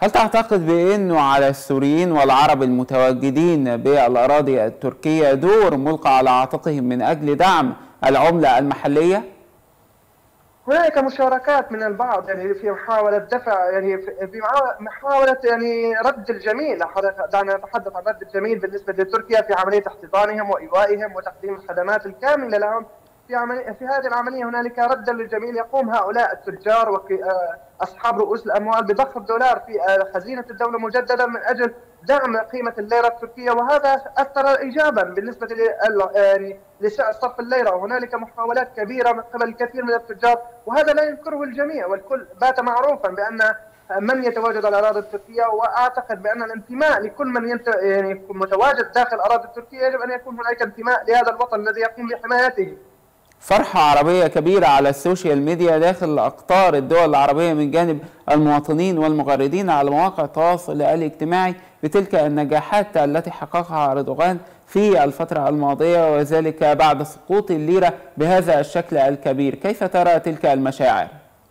هل تعتقد بأنه على السوريين والعرب المتواجدين بالأراضي التركية دور ملقى على عاتقهم من أجل دعم العملة المحلية؟ هناك مشاركات من البعض يعني في محاولة دفع يعني في محاولة يعني رد الجميل، دعنا نتحدث عن رد الجميل بالنسبة لتركيا في عملية احتضانهم وإيوائهم وتقديم الخدمات الكاملة لهم. في هذه العملية هنالك ردا للجميل، يقوم هؤلاء التجار وأصحاب رؤوس الأموال بضخ الدولار في خزينة الدولة مجددا من أجل دعم قيمة الليرة التركية، وهذا أثر إيجابا بالنسبة يعني لسعر صرف الليرة. وهنالك محاولات كبيرة من قبل الكثير من التجار، وهذا لا ينكره الجميع، والكل بات معروفا بأن من يتواجد على الأراضي التركية، وأعتقد بأن الانتماء لكل من يعني متواجد داخل الأراضي التركية يجب أن يكون هناك انتماء لهذا الوطن الذي يقوم بحمايته. فرحة عربية كبيرة على السوشيال ميديا داخل أقطار الدول العربية من جانب المواطنين والمغردين على مواقع التواصل الاجتماعي بتلك النجاحات التي حققها أردوغان في الفترة الماضية، وذلك بعد سقوط الليرة بهذا الشكل الكبير. كيف ترى تلك المشاعر؟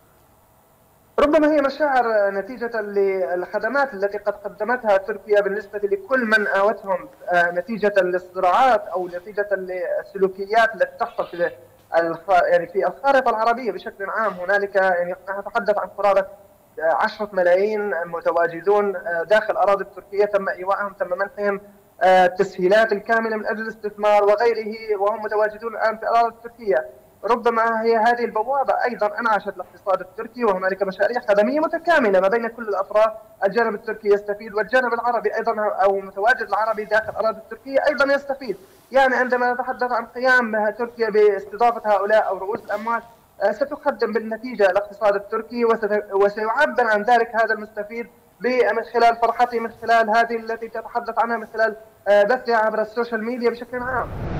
ربما هي مشاعر نتيجة للخدمات التي قد قدمتها تركيا بالنسبة لكل من آوتهم نتيجة للصراعات أو نتيجة للسلوكيات التي تحصل يعني في الخارطة العربية بشكل عام. هنالك يعني نتحدث عن قرابة 10 ملايين متواجدون داخل الأراضي التركية، تم إيوائهم، تم منحهم التسهيلات الكاملة من أجل الاستثمار وغيره، وهم متواجدون الآن في الأراضي التركية. ربما هي هذه البوابة أيضا أنعشت الاقتصاد التركي، وهنالك مشاريع خدمية متكاملة ما بين كل الأطراف. الجانب التركي يستفيد، والجانب العربي أيضا أو المتواجد العربي داخل الأراضي التركية أيضا يستفيد. يعني عندما نتحدث عن قيام تركيا باستضافة هؤلاء أو رؤوس الأموال ستقدم بالنتيجة الاقتصاد التركي، وسيعبر عن ذلك هذا المستفيد من خلال فرحته، من خلال هذه التي تتحدث عنها، من خلال بثها عبر السوشيال ميديا بشكل عام.